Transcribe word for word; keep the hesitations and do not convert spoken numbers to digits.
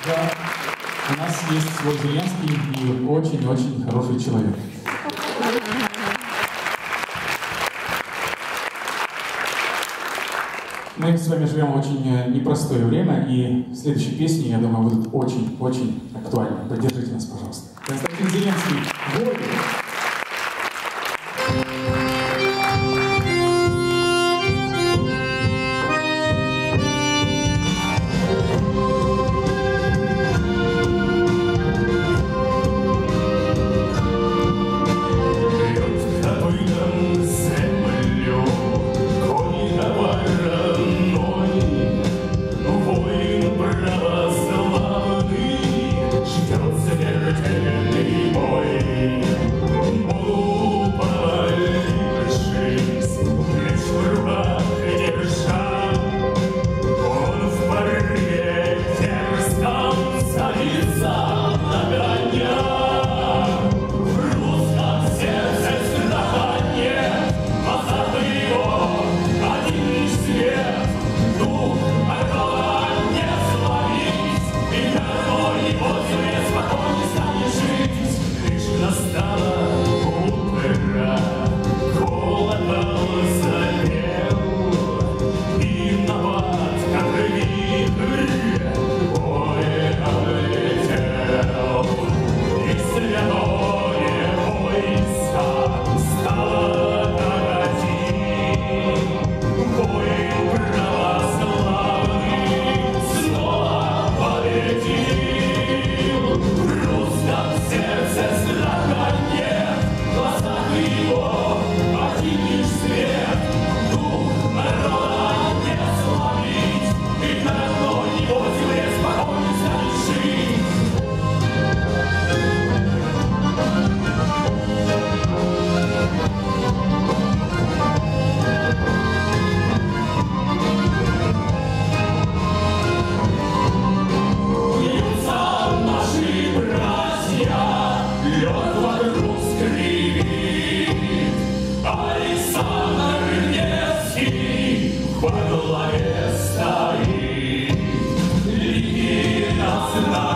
Да, у нас есть свой Зеленский и очень-очень хороший человек. Мы с вами живем в очень непростое время, и следующие песни, я думаю, будут очень-очень актуальны. Поддержите нас, пожалуйста. Константин Зеленский, «Годы». Во главе стоит Лениnas.